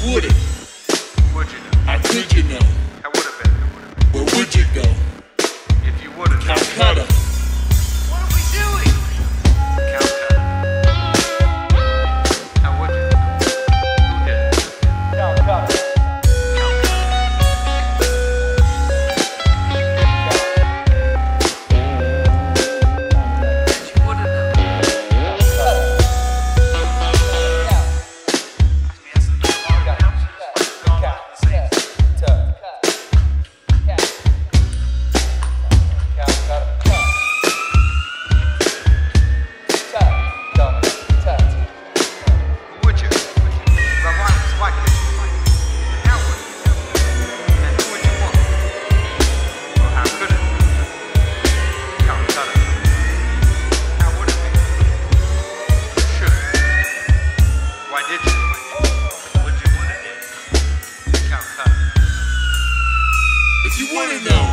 wouldn't. Would you know? How could you know? I would have been. Where would you go? If you would have known. Calcutta. What are we doing? Calcutta. How would you know? Who did it? Calcutta. If you wanna know